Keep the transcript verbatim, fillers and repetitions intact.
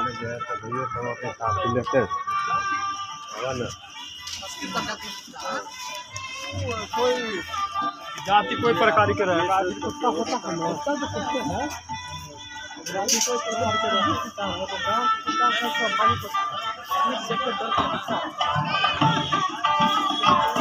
गया तो भैया तो अपने साथ लेते हैं ना। कोई जाति कोई प्रकार के रहे कुत्ता होता है ना, कुत्ता जो कुत्ते हैं जाति कोई प्रकार के रहे कुत्ता है तो गाँव कुत्ता है सब भाई को देख के डर